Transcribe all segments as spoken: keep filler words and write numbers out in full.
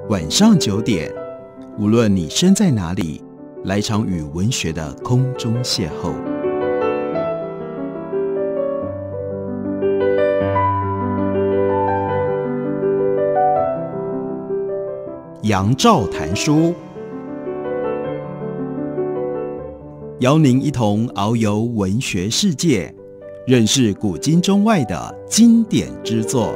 晚上九点，无论你身在哪里，来场与文学的空中邂逅。杨照谈书，邀您一同遨游文学世界，认识古今中外的经典之作。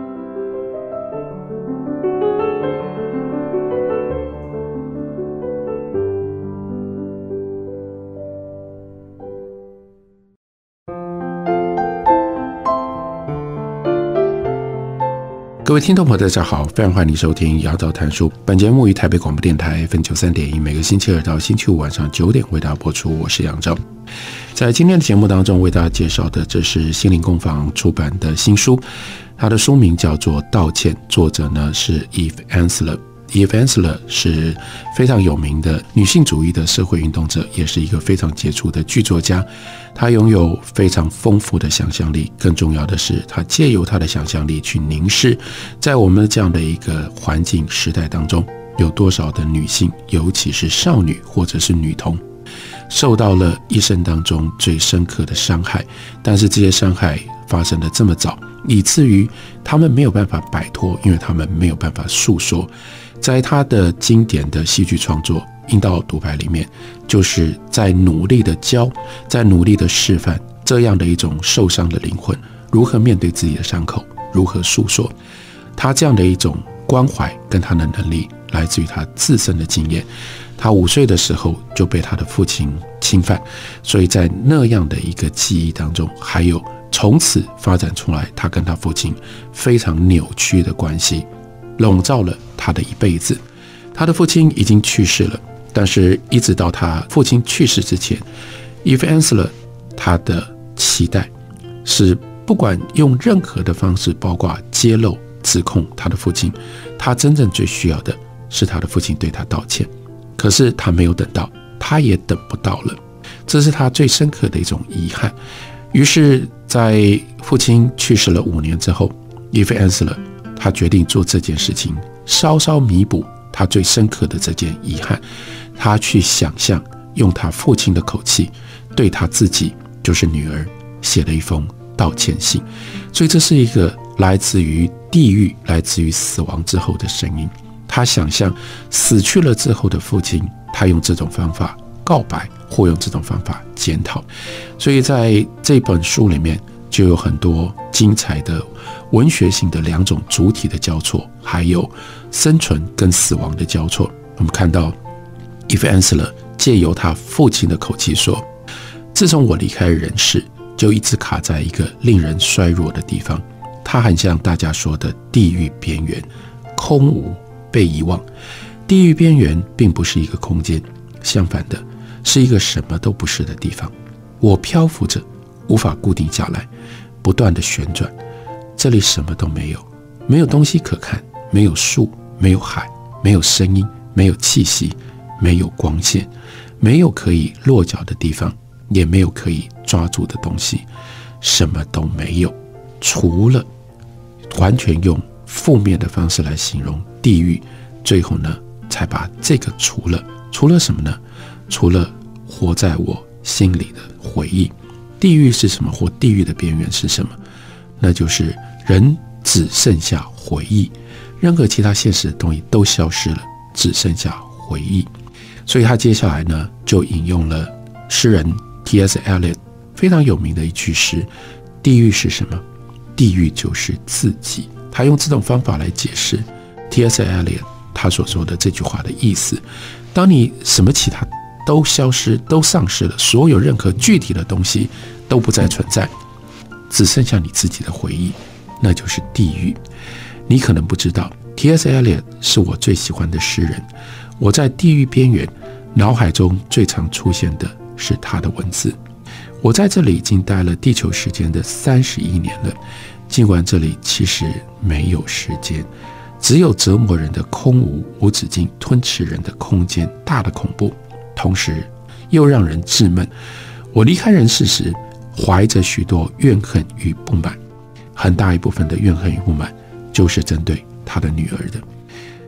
各位听众朋友大家好，非常欢迎收听杨照谈书。本节目于台北广播电台 F M 九十三点一，每个星期二到星期五晚上九点为大家播出。我是杨照。在今天的节目当中为大家介绍的，这是心灵工坊出版的新书，它的书名叫做《道歉》，作者呢是 Eve Ensler。Eve Ensler 是非常有名的女性主义的社会运动者，也是一个非常杰出的剧作家。她拥有非常丰富的想象力，更重要的是她借由她的想象力去凝视在我们这样的一个环境时代当中，有多少的女性，尤其是少女或者是女童，受到了一生当中最深刻的伤害，但是这些伤害发生得这么早，以至于她们没有办法摆脱，因为她们没有办法诉说。在他的经典的戏剧创作《阴道独白》里面，就是在努力的教，在努力的示范这样的一种受伤的灵魂如何面对自己的伤口，如何诉说。他这样的一种关怀跟他的能力来自于他自身的经验。他五岁的时候就被他的父亲侵犯，所以在那样的一个记忆当中，还有从此发展出来他跟他父亲非常扭曲的关系，笼罩了他的一辈子。他的父亲已经去世了，但是一直到他父亲去世之前， Eve Ensler 他的期待是不管用任何的方式，包括揭露指控他的父亲，他真正最需要的是他的父亲对他道歉。可是他没有等到，他也等不到了，这是他最深刻的一种遗憾。于是在父亲去世了五年之后， Eve Ensler他决定做这件事情，稍稍弥补他最深刻的这件遗憾。他去想象用他父亲的口气对他自己，就是女儿，写了一封道歉信。所以这是一个来自于地狱，来自于死亡之后的声音。他想象死去了之后的父亲，他用这种方法告白，或用这种方法检讨。所以在这本书里面就有很多精彩的文学性的两种主体的交错，还有生存跟死亡的交错。我们看到 Eve Ensler 借由他父亲的口气说，自从我离开人世，就一直卡在一个令人衰弱的地方，它很像大家说的地狱边缘，空无，被遗忘。地狱边缘并不是一个空间，相反的是一个什么都不是的地方。我漂浮着，无法固定下来，不断的旋转，这里什么都没有，没有东西可看，没有树，没有海，没有声音，没有气息，没有光线，没有可以落脚的地方，也没有可以抓住的东西，什么都没有，除了完全用负面的方式来形容地狱，最后呢才把这个除了除了什么呢？除了活在我心里的回忆。地狱是什么？或地狱的边缘是什么？那就是人只剩下回忆，任何其他现实的东西都消失了，只剩下回忆。所以他接下来呢就引用了诗人 T S Eliot 非常有名的一句诗，地狱是什么？地狱就是自己。他用这种方法来解释 T S Eliot 他所说的这句话的意思。当你什么其他都消失，都丧失了，所有任何具体的东西都不再存在，只剩下你自己的回忆，那就是地狱。你可能不知道 T S Eliot 是我最喜欢的诗人，我在地狱边缘脑海中最常出现的是他的文字。我在这里已经待了地球时间的三十一年了，尽管这里其实没有时间，只有折磨人的空无无止境吞噬人的空间，大的恐怖，同时又让人窒闷。我离开人世时怀着许多怨恨与不满，很大一部分的怨恨与不满就是针对他的女儿的。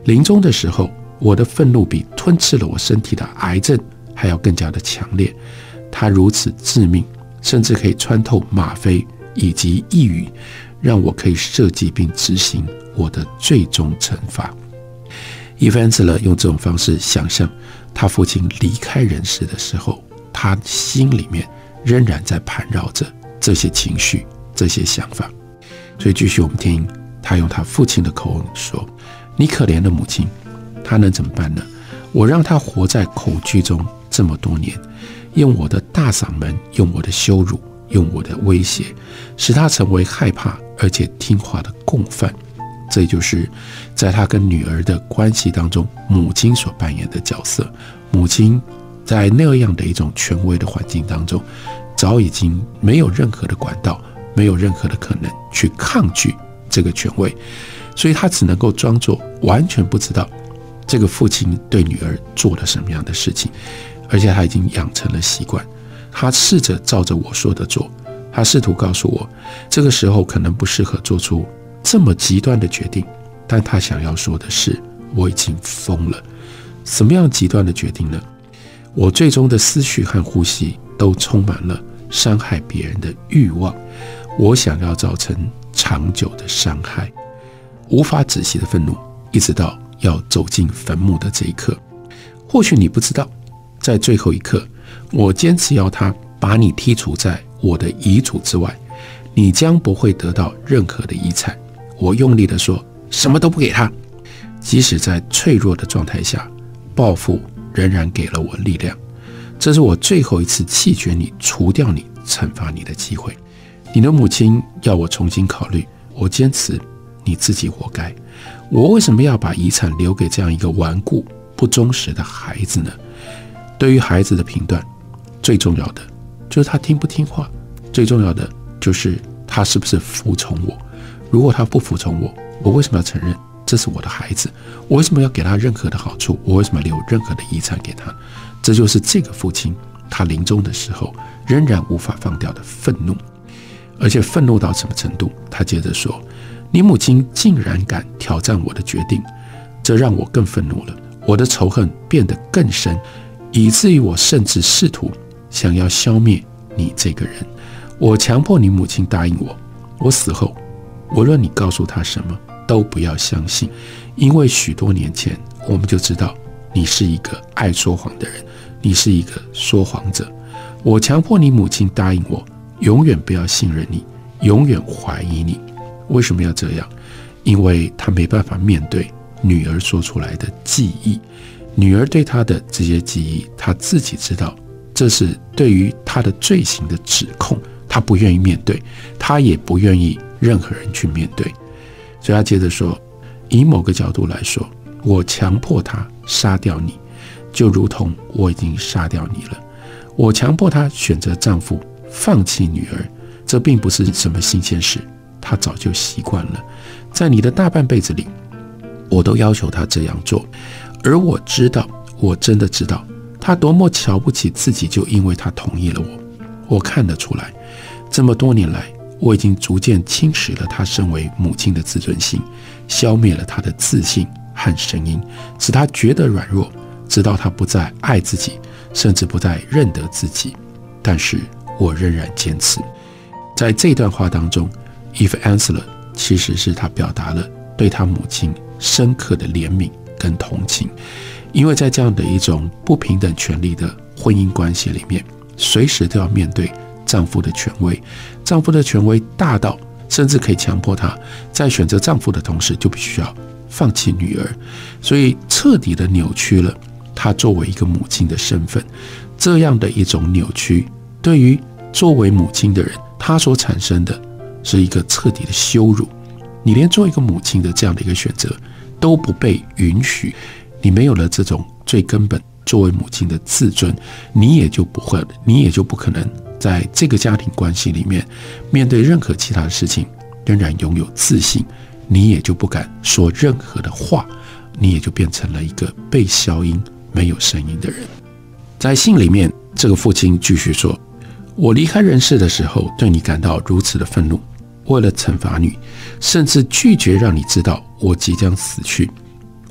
临终的时候，我的愤怒比吞噬了我身体的癌症还要更加的强烈，它如此致命，甚至可以穿透吗啡以及抑郁，让我可以设计并执行我的最终惩罚。伊凡安斯勒用这种方式想象他父亲离开人世的时候，他心里面仍然在盘绕着这些情绪、这些想法。所以继续我们听他用他父亲的口吻说：你可怜的母亲，她能怎么办呢？我让她活在恐惧中这么多年，用我的大嗓门，用我的羞辱，用我的威胁，使她成为害怕而且听话的共犯。这就是在他跟女儿的关系当中，母亲所扮演的角色。母亲在那样的一种权威的环境当中，早已经没有任何的管道，没有任何的可能去抗拒这个权威，所以他只能够装作完全不知道这个父亲对女儿做了什么样的事情，而且他已经养成了习惯。他试着照着我说的做，他试图告诉我，这个时候可能不适合做出这么极端的决定，但他想要说的是，我已经疯了。什么样极端的决定呢？我最终的思绪和呼吸都充满了伤害别人的欲望，我想要造成长久的伤害，无法止息的愤怒，一直到要走进坟墓的这一刻。或许你不知道，在最后一刻，我坚持要他把你剔除在我的遗嘱之外，你将不会得到任何的遗产。我用力地说，什么都不给他。即使在脆弱的状态下，报复仍然给了我力量。这是我最后一次弃绝你、除掉你、惩罚你的机会。你的母亲要我重新考虑，我坚持你自己活该。我为什么要把遗产留给这样一个顽固、不忠实的孩子呢？对于孩子的评断，最重要的就是他听不听话，最重要的就是他是不是服从我。如果他不服从我，我为什么要承认这是我的孩子？我为什么要给他任何的好处？我为什么留任何的遗产给他？这就是这个父亲他临终的时候仍然无法放掉的愤怒。而且愤怒到什么程度？他接着说，你母亲竟然敢挑战我的决定，这让我更愤怒了。我的仇恨变得更深，以至于我甚至试图想要消灭你这个人。我强迫你母亲答应我，我死后无论你告诉他什么都不要相信，因为许多年前我们就知道你是一个爱说谎的人，你是一个说谎者。我强迫你母亲答应我，永远不要信任你，永远怀疑你。为什么要这样？因为他没办法面对女儿说出来的记忆，女儿对他的这些记忆，他自己知道这是对于他的罪行的指控，他不愿意面对，他也不愿意任何人去面对。所以他接着说，以某个角度来说，我强迫他杀掉你，就如同我已经杀掉你了。我强迫他选择丈夫，放弃女儿，这并不是什么新鲜事，他早就习惯了。在你的大半辈子里，我都要求他这样做，而我知道，我真的知道他多么瞧不起自己，就因为他同意了我。我看得出来，这么多年来，我已经逐渐侵蚀了他身为母亲的自尊心，消灭了他的自信和声音，使他觉得软弱，直到他不再爱自己，甚至不再认得自己。但是我仍然坚持。在这段话当中， Eve Ensler 其实是他表达了对他母亲深刻的怜悯跟同情，因为在这样的一种不平等权利的婚姻关系里面，随时都要面对丈夫的权威，丈夫的权威大到甚至可以强迫她在选择丈夫的同时就必须要放弃女儿，所以彻底的扭曲了她作为一个母亲的身份。这样的一种扭曲，对于作为母亲的人，她所产生的是一个彻底的羞辱。你连做一个母亲的这样的一个选择都不被允许，你没有了这种最根本作为母亲的自尊，你也就不会，你也就不可能在这个家庭关系里面面对任何其他的事情仍然拥有自信，你也就不敢说任何的话，你也就变成了一个被消音没有声音的人。在信里面，这个父亲继续说，我离开人世的时候对你感到如此的愤怒，为了惩罚你，甚至拒绝让你知道我即将死去。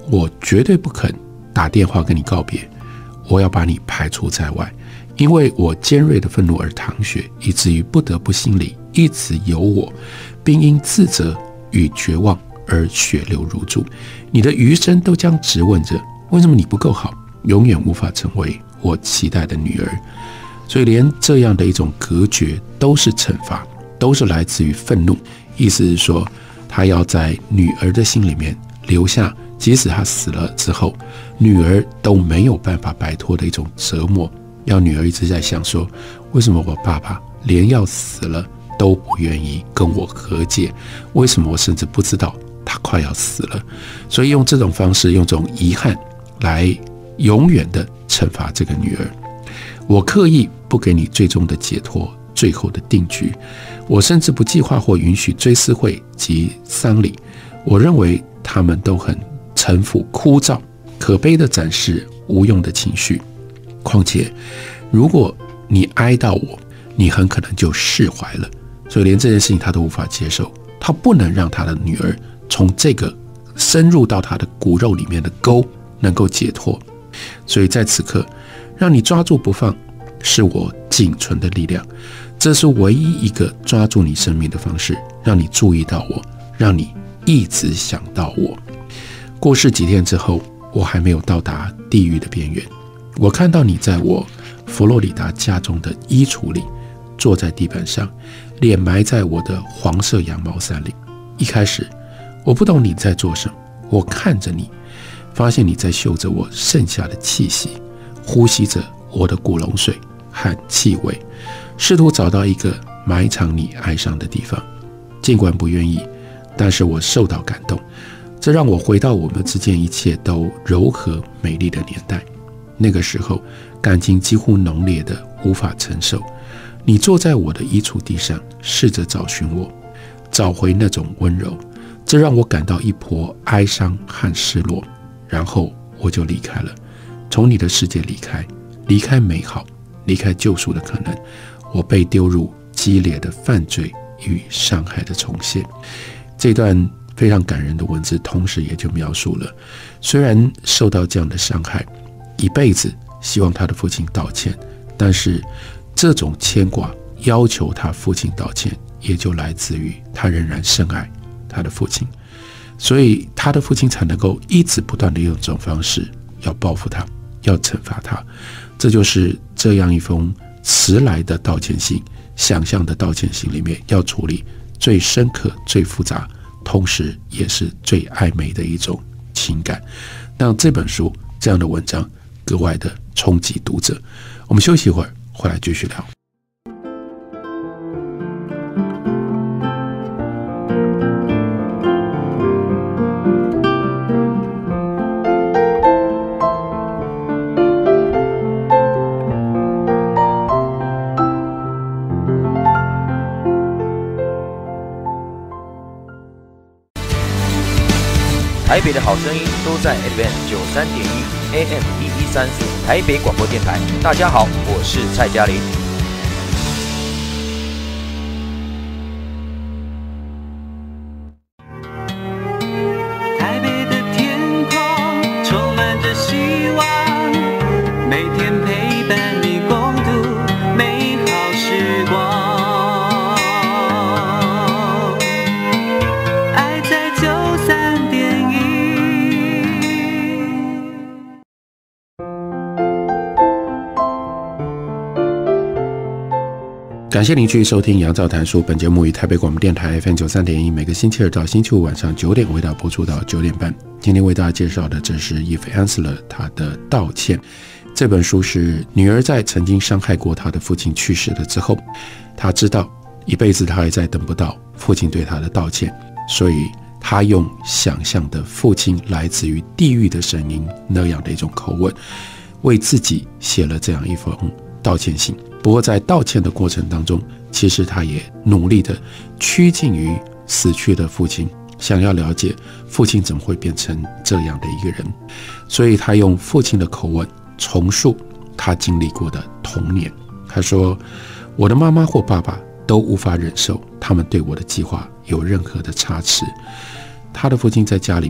我绝对不肯打电话跟你告别，我要把你排除在外，因为我尖锐的愤怒而淌血，以至于不得不心里一直有我，并因自责与绝望而血流如注。你的余生都将质问着，为什么你不够好，永远无法成为我期待的女儿。所以连这样的一种隔绝都是惩罚，都是来自于愤怒。意思是说，他要在女儿的心里面留下，即使他死了之后，女儿都没有办法摆脱的一种折磨，要女儿一直在想说，为什么我爸爸连要死了都不愿意跟我和解，为什么我甚至不知道他快要死了。所以用这种方式，用这种遗憾来永远的惩罚这个女儿。我刻意不给你最终的解脱，最后的定局，我甚至不计划或允许追思会及丧礼。我认为他们都很陈腐枯燥，可悲的展示无用的情绪。况且如果你哀悼我，你很可能就释怀了。所以连这件事情他都无法接受，他不能让他的女儿从这个深入到他的骨肉里面的沟能够解脱。所以在此刻，让你抓住不放是我仅存的力量，这是唯一一个抓住你生命的方式，让你注意到我，让你一直想到我。过世几天之后，我还没有到达地狱的边缘，我看到你在我佛罗里达家中的衣橱里，坐在地板上，脸埋在我的黄色羊毛衫里。一开始我不懂你在做什么，我看着你，发现你在嗅着我剩下的气息，呼吸着我的古龙水和气味，试图找到一个埋藏你哀伤的地方。尽管不愿意，但是我受到感动，这让我回到我们之间一切都柔和美丽的年代。那个时候感情几乎浓烈的无法承受。你坐在我的衣橱地上，试着找寻我，找回那种温柔，这让我感到一波哀伤和失落。然后我就离开了，从你的世界离开，离开美好，离开救赎的可能。我被丢入激烈的犯罪与伤害的重现。这段非常感人的文字，同时也就描述了，虽然受到这样的伤害，一辈子希望他的父亲道歉，但是这种牵挂要求他父亲道歉，也就来自于他仍然深爱他的父亲，所以他的父亲才能够一直不断的用这种方式要报复他，要惩罚他。这就是这样一封迟来的道歉信，想象的道歉信里面要处理最深刻、最复杂，同时也是最暧昧的一种情感，让这本书这样的文章格外的冲击读者。我们休息一会儿，回来继续聊。 台北的好声音都在 F M 九三点一 A M 一一三四台北广播电台。大家好，我是蔡嘉玲。 台北的天空充满着希望，每天陪伴你共度美好时光。爱在九三点一。 感谢您继续收听杨照谈书，本节目于台北广播电台 F M 九三点一，每个星期二到星期五晚上九点为大家播出到九点半。今天为大家介绍的这是 Eve Ensler 他的道歉。这本书是女儿在曾经伤害过她的父亲去世了之后，她知道一辈子她还在等不到父亲对她的道歉，所以她用想象的父亲来自于地狱的声音那样的一种口吻，为自己写了这样一封道歉信。不过在道歉的过程当中，其实他也努力的趋近于死去的父亲，想要了解父亲怎么会变成这样的一个人。所以他用父亲的口吻重述他经历过的童年。他说，我的妈妈或爸爸都无法忍受他们对我的计划有任何的差池。他的父亲在家里面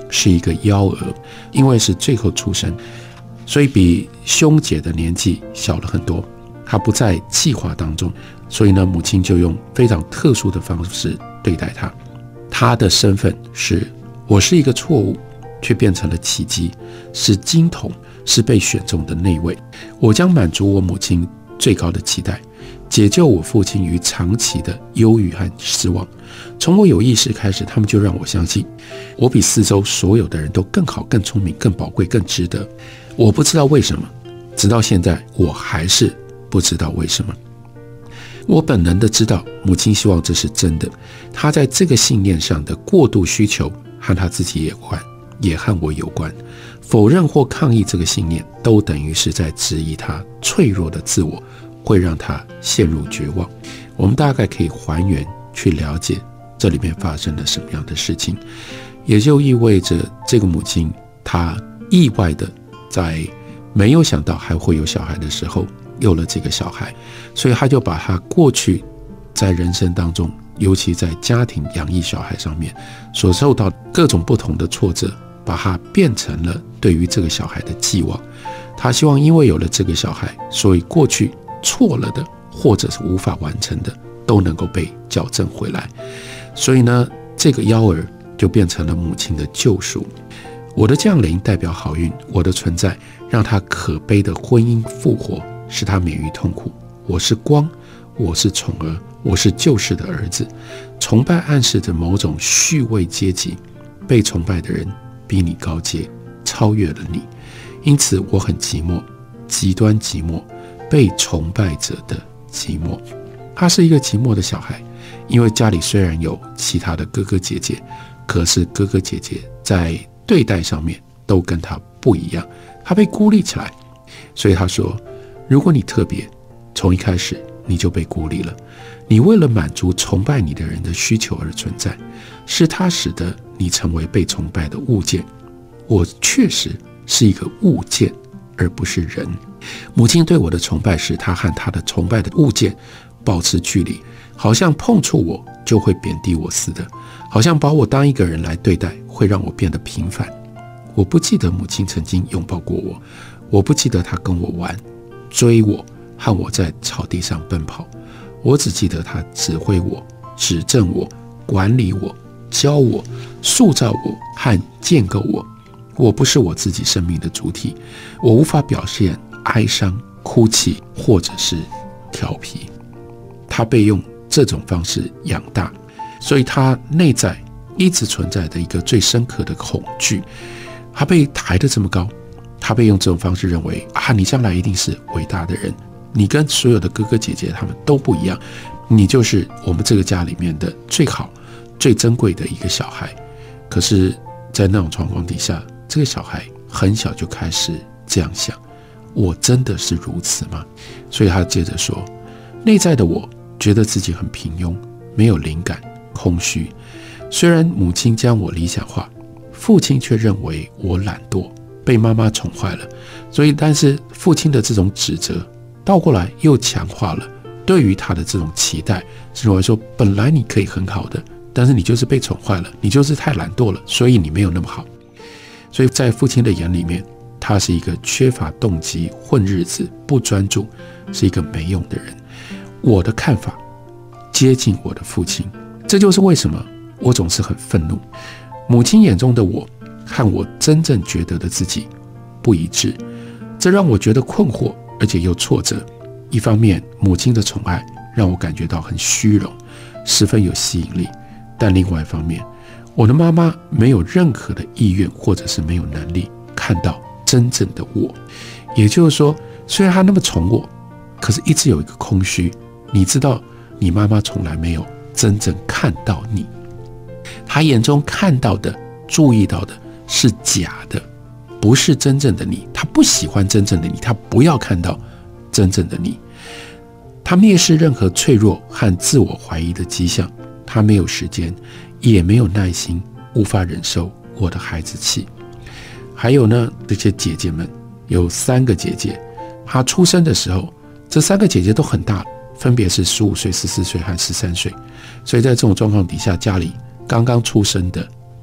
是一个幺儿，因为是最后出生，所以比兄姐的年纪小了很多，他不在计划当中，所以呢，母亲就用非常特殊的方式对待他。他的身份是我是一个错误，却变成了奇迹，是金童，是被选中的那位。我将满足我母亲最高的期待，解救我父亲于长期的忧郁和失望。从我有意识开始，他们就让我相信，我比四周所有的人都更好、更聪明、更宝贵、更值得。我不知道为什么，直到现在，我还是不知道为什么。我本能的知道，母亲希望这是真的。她在这个信念上的过度需求，和她自己有关，也和我有关。否认或抗议这个信念，都等于是在质疑她脆弱的自我，会让她陷入绝望。我们大概可以还原，去了解这里面发生了什么样的事情，也就意味着这个母亲，她意外的在没有想到还会有小孩的时候，有了这个小孩，所以他就把他过去在人生当中，尤其在家庭养育小孩上面所受到各种不同的挫折，把它变成了对于这个小孩的寄望。他希望因为有了这个小孩，所以过去错了的或者是无法完成的都能够被矫正回来。所以呢，这个幺儿就变成了母亲的救赎。我的降临代表好运，我的存在让他可悲的婚姻复活，使他免于痛苦。我是光，我是宠儿，我是救世的儿子。崇拜暗示着某种序位阶级，被崇拜的人比你高阶，超越了你。因此我很寂寞，极端寂寞，被崇拜者的寂寞。他是一个寂寞的小孩，因为家里虽然有其他的哥哥姐姐，可是哥哥姐姐在对待上面都跟他不一样，他被孤立起来。所以他说，如果你特别，从一开始你就被孤立了。你为了满足崇拜你的人的需求而存在，是他使得你成为被崇拜的物件。我确实是一个物件，而不是人。母亲对我的崇拜是她和她的崇拜的物件保持距离，好像碰触我就会贬低我似的，好像把我当一个人来对待，会让我变得平凡。我不记得母亲曾经拥抱过我，我不记得她跟我玩，追我，和我在草地上奔跑。我只记得她指挥我，指正我，管理我，教我，塑造我和建构我。我不是我自己生命的主体，我无法表现哀伤、哭泣或者是调皮。她被用这种方式养大，所以她内在一直存在的一个最深刻的恐惧。她被抬得这么高，她被用这种方式认为啊，你将来一定是伟大的人，你跟所有的哥哥姐姐他们都不一样，你就是我们这个家里面的最好、最珍贵的一个小孩。可是，在那种状况底下，这个小孩很小就开始这样想：我真的是如此吗？所以他接着说，内在的我觉得自己很平庸，没有灵感，空虚。虽然母亲将我理想化，父亲却认为我懒惰，被妈妈宠坏了。所以，但是父亲的这种指责，倒过来又强化了对于他的这种期待，认为说本来你可以很好的，但是你就是被宠坏了，你就是太懒惰了，所以你没有那么好。所以在父亲的眼里面，他是一个缺乏动机、混日子、不专注，是一个没用的人。我的看法接近我的父亲，这就是为什么我总是很愤怒。母亲眼中的我和我真正觉得的自己不一致，这让我觉得困惑，而且又挫折。一方面，母亲的宠爱让我感觉到很虚荣，十分有吸引力，但另外一方面，我的妈妈没有任何的意愿，或者是没有能力看到真正的我。也就是说，虽然她那么宠我，可是一直有一个空虚。你知道，你妈妈从来没有真正看到你，她眼中看到的、注意到的是假的，不是真正的你。她不喜欢真正的你，她不要看到真正的你。她蔑视任何脆弱和自我怀疑的迹象，她没有时间，也没有耐心，无法忍受我的孩子气。还有呢，这些姐姐们，有三个姐姐，她出生的时候，这三个姐姐都很大，分别是十五岁、十四岁和十三岁。所以在这种状况底下，家里刚刚出生的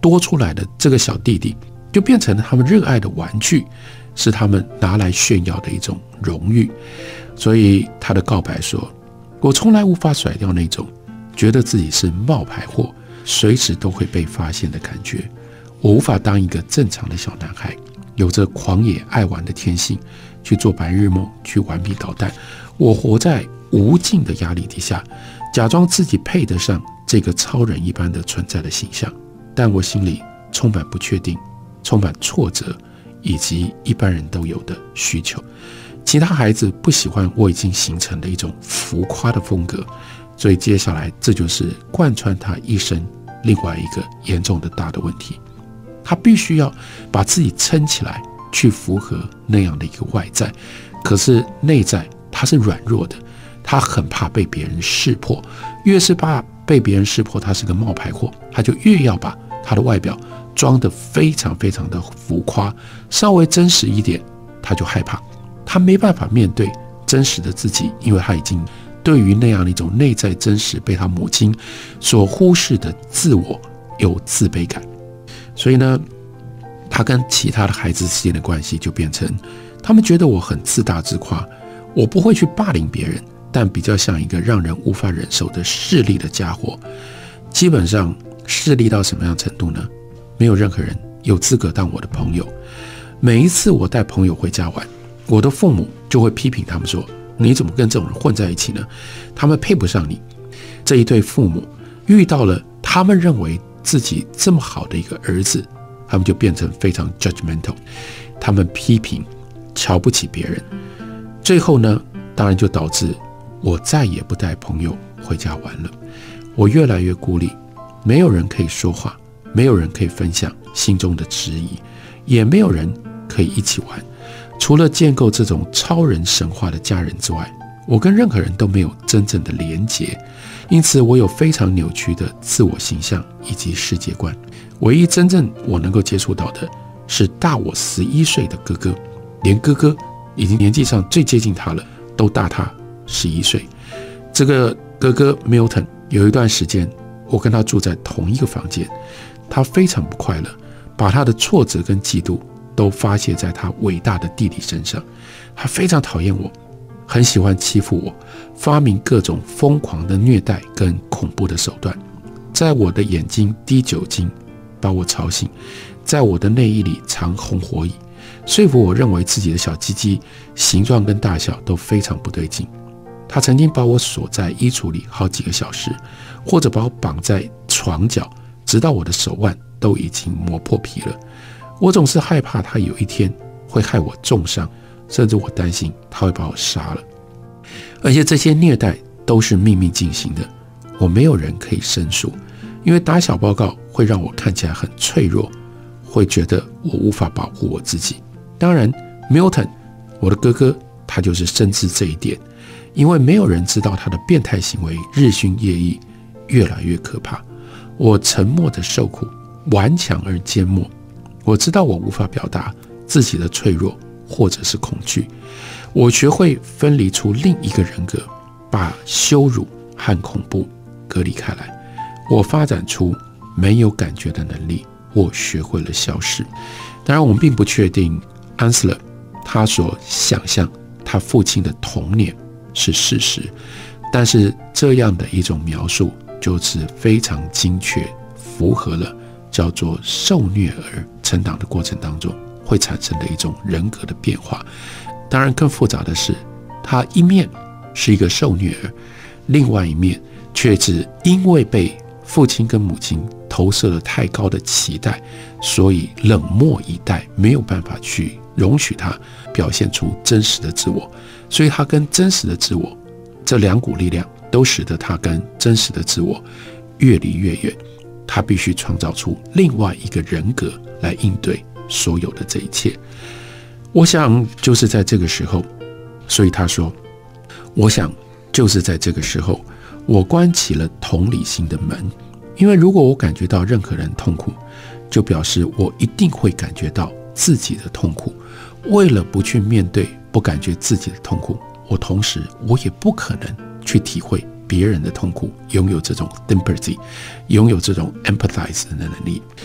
多出来的这个小弟弟就变成了他们热爱的玩具，是他们拿来炫耀的一种荣誉。所以他的告白说，我从来无法甩掉那种觉得自己是冒牌货，随时都会被发现的感觉。我无法当一个正常的小男孩，有着狂野爱玩的天性，去做白日梦，去顽皮捣蛋。我活在无尽的压力底下，假装自己配得上这个超人一般的存在的形象，但我心里充满不确定，充满挫折，以及一般人都有的需求。其他孩子不喜欢我已经形成的一种浮夸的风格，所以接下来这就是贯穿他一生另外一个严重的大的问题。他必须要把自己撑起来，去符合那样的一个外在，可是内在他是软弱的，他很怕被别人识破，越是怕被别人识破他是个冒牌货，他就越要把他的外表装得非常非常的浮夸，稍微真实一点他就害怕，他没办法面对真实的自己，因为他已经对于那样的一种内在真实被他母亲所忽视的自我有自卑感。所以呢，他跟其他的孩子之间的关系就变成，他们觉得我很自大自夸，我不会去霸凌别人，但比较像一个让人无法忍受的势利的家伙。基本上势利到什么样程度呢？没有任何人有资格当我的朋友。每一次我带朋友回家玩，我的父母就会批评他们说，你怎么跟这种人混在一起呢？他们配不上你。这一对父母遇到了他们认为自己这么好的一个儿子，他们就变成非常 judgmental， 他们批评瞧不起别人。最后呢，当然就导致我再也不带朋友回家玩了。我越来越孤立，没有人可以说话，没有人可以分享心中的质疑，也没有人可以一起玩。除了建构这种超人神话的家人之外，我跟任何人都没有真正的连结，因此我有非常扭曲的自我形象以及世界观。唯一真正我能够接触到的是大我十一岁的哥哥，连哥哥已经年纪上最接近他了，都大他十一岁。这个哥哥 Milton 有一段时间我跟他住在同一个房间，他非常不快乐，把他的挫折跟嫉妒都发泄在他伟大的弟弟身上。他非常讨厌我，很喜欢欺负我，发明各种疯狂的虐待跟恐怖的手段，在我的眼睛滴酒精把我吵醒，在我的内衣里藏红火蚁，说服我认为自己的小鸡鸡形状跟大小都非常不对劲。他曾经把我锁在衣橱里好几个小时，或者把我绑在床角，直到我的手腕都已经磨破皮了。我总是害怕他有一天会害我重伤，甚至我担心他会把我杀了。而且这些虐待都是秘密进行的，我没有人可以申诉，因为打小报告会让我看起来很脆弱，会觉得我无法保护我自己。当然 Milton 我的哥哥他就是深知这一点，因为没有人知道他的变态行为日新月异，越来越可怕。我沉默的受苦，顽强而缄默。我知道我无法表达自己的脆弱或者是恐惧。我学会分离出另一个人格，把羞辱和恐怖隔离开来。我发展出没有感觉的能力，我学会了消失。当然我们并不确定安斯勒他所想象他父亲的童年是事实，但是这样的一种描述就是非常精确，符合了叫做受虐儿成长的过程当中会产生的一种人格的变化。当然更复杂的是，他一面是一个受虐儿，另外一面却是因为被父亲跟母亲投射了太高的期待，所以冷漠以待，没有办法去容许他表现出真实的自我。所以他跟真实的自我这两股力量都使得他跟真实的自我越离越远，他必须创造出另外一个人格来应对所有的这一切。我想就是在这个时候，所以他说，我想就是在这个时候，我关起了同理心的门，因为如果我感觉到任何人痛苦，就表示我一定会感觉到自己的痛苦。为了不去面对，不感觉自己的痛苦，我同时我也不可能去体会别人的痛苦，拥有这种 empathy， 拥有这种 empathize 的能力。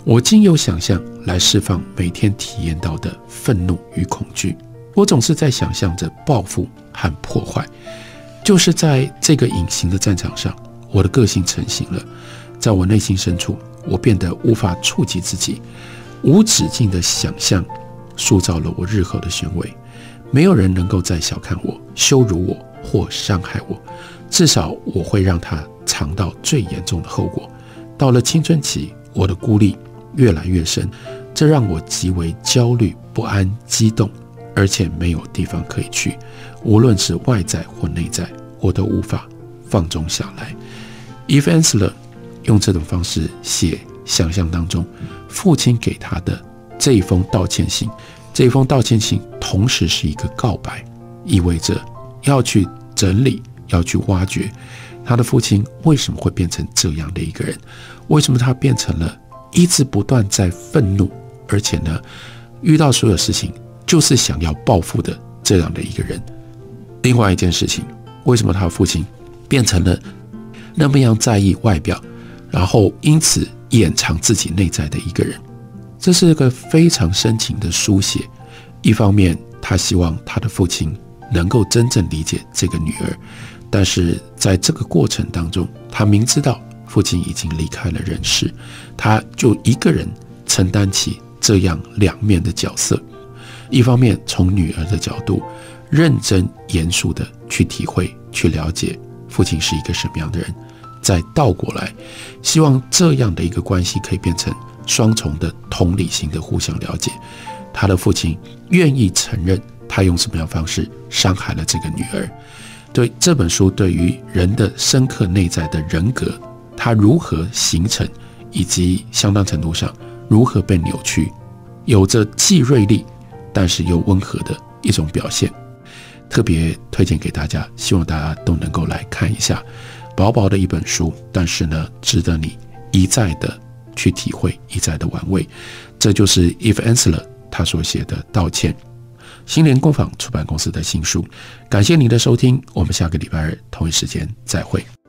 我经由想象来释放每天体验到的愤怒与恐惧。我总是在想象着报复和破坏。就是在这个隐形的战场上，我的个性成型了。在我内心深处，我变得无法触及自己，无止境的想象塑造了我日后的行为。没有人能够再小看我、羞辱我或伤害我，至少我会让他尝到最严重的后果。到了青春期，我的孤立越来越深，这让我极为焦虑、不安、激动，而且没有地方可以去。无论是外在或内在，我都无法放纵下来。Eve Ensler 用这种方式写想象当中父亲给他的这一封道歉信。这一封道歉信同时是一个告白，意味着要去整理，要去挖掘他的父亲为什么会变成这样的一个人，为什么他变成了一直不断在愤怒，而且呢遇到所有事情就是想要报复的这样的一个人。另外一件事情，为什么他的父亲变成了那么样在意外表，然后因此掩藏自己内在的一个人？这是一个非常深情的书写。一方面他希望他的父亲能够真正理解这个女儿，但是在这个过程当中，他明知道父亲已经离开了人世，他就一个人承担起这样两面的角色。一方面从女儿的角度认真严肃的去体会、去了解父亲是一个什么样的人，再倒过来希望这样的一个关系可以变成双重的同理心的互相了解。他的父亲愿意承认他用什么样的方式伤害了这个女儿。对这本书对于人的深刻内在的人格，他如何形成，以及相当程度上如何被扭曲，有着既锐利但是又温和的一种表现，特别推荐给大家，希望大家都能够来看一下。薄薄的一本书，但是呢值得你一再的去体会，一再的玩味。这就是 Eve Ensler 他所写的道歉，新联工坊出版公司的新书。感谢您的收听，我们下个礼拜二同一时间再会。